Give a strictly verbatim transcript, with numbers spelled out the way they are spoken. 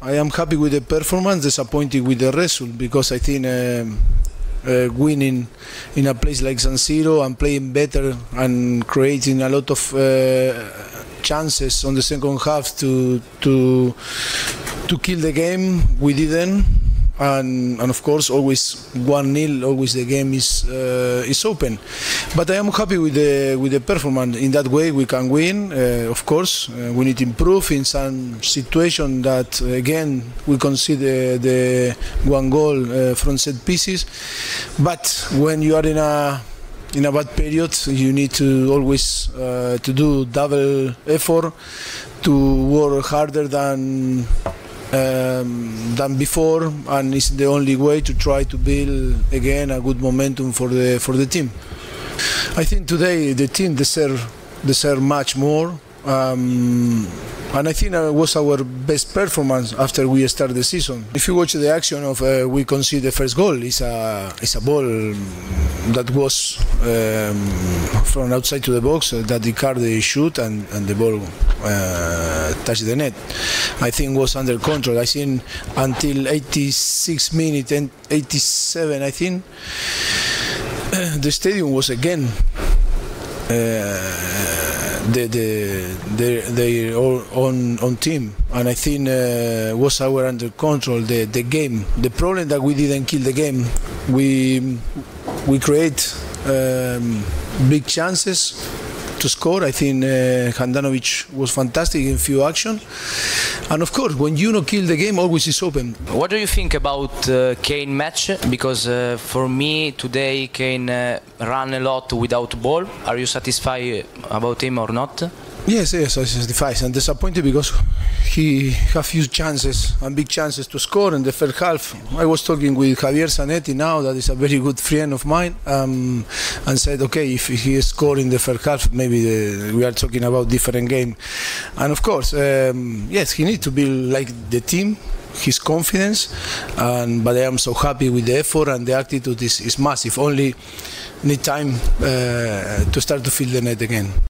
I am happy with the performance, disappointed with the result, because I think uh, uh, winning in a place like San Siro and playing better and creating a lot of uh, chances on the second half to to to kill the game, we didn't. And, and of course, always one nil. Always the game is uh, is open. But I am happy with the with the performance. In that way, we can win. Uh, of course, uh, we need to improve in some situation that uh, again we concede the one goal uh, from set pieces. But when you are in a in a bad period, you need to always uh, to do double effort, to work harder than. Um, than before, and it's the only way to try to build again a good momentum for the for the team. I think today the team deserve deserve much more, um, and I think it was our best performance after we started the season. If you watch the action of uh, we conceded the first goal, it's a it's a ball that was um, from outside to the box uh, that Icardi shoot and, and the ball uh, touched the net. I think was under control. I think until eighty-six minutes and eighty-seven, I think uh, the stadium was again uh, the the the their own own team, and I think uh, was our under control the the game. The problem that we didn't kill the game. We we create um, big chances to score. I think uh, Handanovic was fantastic in few action, and of course when you don't kill the game, always is open. What do you think about uh, Kane match? Because uh, for me today Kane uh, ran a lot without ball. Are you satisfied about him or not? Yes, yes, I'm satisfied and disappointed because he had few chances and big chances to score in the first half. I was talking with Javier Zanetti now, that is a very good friend of mine, um, and said, okay, if he scored in the first half, maybe the, we are talking about different game. And of course, um, yes, he needs to be like the team, his confidence, and but I am so happy with the effort, and the attitude is, is massive. Only need time uh, to start to feel the net again.